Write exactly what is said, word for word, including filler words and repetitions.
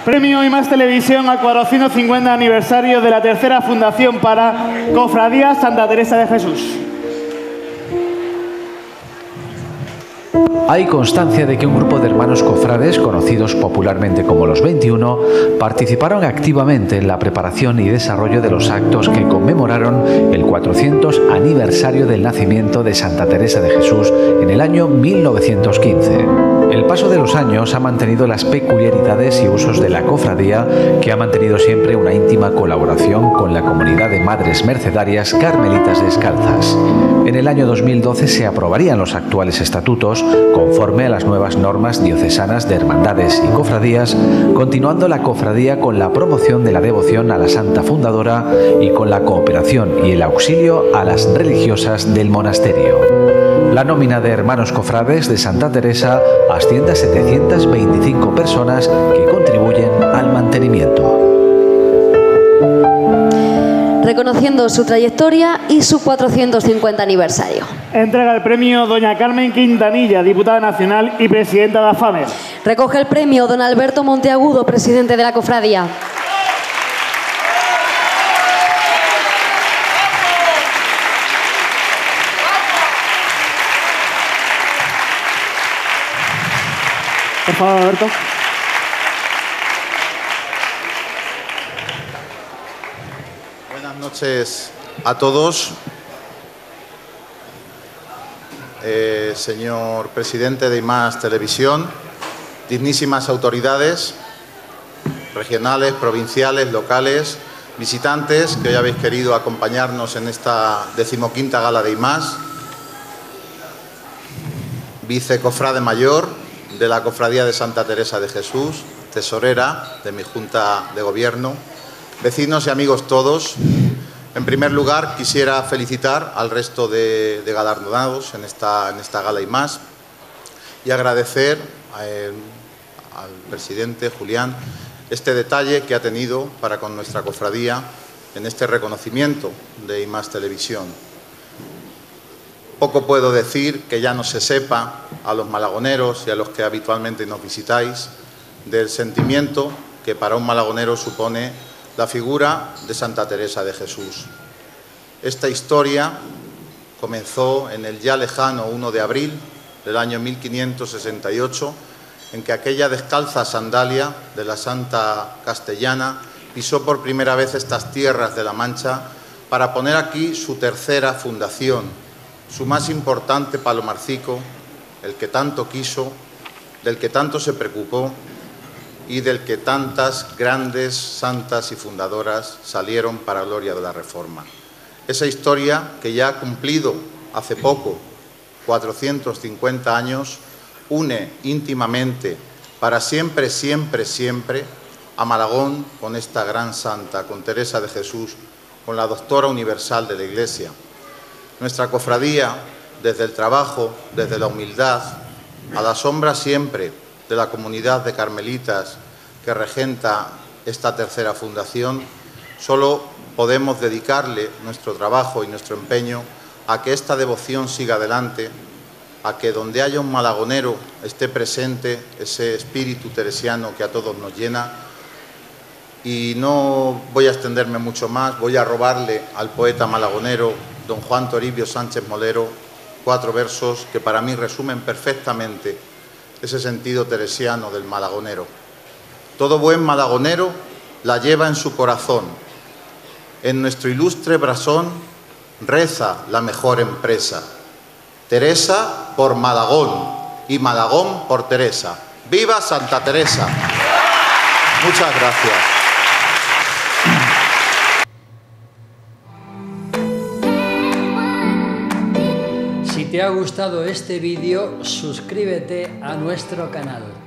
Premio I Más Televisión al cuatrocientos cincuenta aniversario de la tercera fundación para Cofradía Santa Teresa de Jesús. Hay constancia de que un grupo de hermanos cofrades, conocidos popularmente como los veintiuno, participaron activamente en la preparación y desarrollo de los actos que conmemoraron el cuatrocientos aniversario del nacimiento de Santa Teresa de Jesús en el año mil novecientos quince. El paso de los años ha mantenido las peculiaridades y usos de la cofradía, que ha mantenido siempre una íntima colaboración con la comunidad de madres mercedarias carmelitas descalzas. En el año dos mil doce se aprobarían los actuales estatutos conforme a las nuevas normas diocesanas de hermandades y cofradías, continuando la cofradía con la promoción de la devoción a la santa fundadora y con la cooperación y el auxilio a las religiosas del monasterio. La nómina de hermanos cofrades de Santa Teresa asciende a setecientas veinticinco personas que contribuyen al mantenimiento. Reconociendo su trayectoria y su cuatrocientos cincuenta aniversario. Entrega el premio doña Carmen Quintanilla, diputada nacional y presidenta de AFAME. Recoge el premio don Alberto Monteagudo, presidente de la cofradía. Por favor, Alberto. Buenas noches a todos. Eh, señor presidente de I Más Televisión, dignísimas autoridades regionales, provinciales, locales, visitantes que hoy habéis querido acompañarnos en esta decimoquinta gala de I Más, vicecofrade mayor de la Cofradía de Santa Teresa de Jesús, tesorera de mi Junta de Gobierno, vecinos y amigos todos. En primer lugar, quisiera felicitar al resto de, de galardonados en esta, en esta gala I Más y agradecer a él, al presidente Julián este detalle que ha tenido para con nuestra cofradía en este reconocimiento de I Más Televisión. Poco puedo decir que ya no se sepa a los malagoneros y a los que habitualmente nos visitáis del sentimiento que para un malagonero supone la figura de Santa Teresa de Jesús. Esta historia comenzó en el ya lejano uno de abril del año mil quinientos sesenta y ocho, en que aquella descalza sandalia de la Santa Castellana pisó por primera vez estas tierras de la Mancha para poner aquí su tercera fundación, su más importante palomarcico, el que tanto quiso, del que tanto se preocupó y del que tantas grandes santas y fundadoras salieron para gloria de la Reforma. Esa historia que ya ha cumplido hace poco, cuatrocientos cincuenta años, une íntimamente para siempre, siempre, siempre a Malagón con esta gran santa, con Teresa de Jesús, con la doctora universal de la Iglesia. Nuestra cofradía, desde el trabajo, desde la humildad, a la sombra siempre de la comunidad de carmelitas que regenta esta tercera fundación, solo podemos dedicarle nuestro trabajo y nuestro empeño a que esta devoción siga adelante, a que donde haya un malagonero esté presente ese espíritu teresiano que a todos nos llena. Y no voy a extenderme mucho más, voy a robarle al poeta malagonero don Juan Toribio Sánchez Molero cuatro versos que para mí resumen perfectamente ese sentido teresiano del malagonero. Todo buen malagonero la lleva en su corazón. En nuestro ilustre brasón reza la mejor empresa. Teresa por Malagón y Malagón por Teresa. ¡Viva Santa Teresa! Muchas gracias. Si te ha gustado este vídeo, suscríbete a nuestro canal.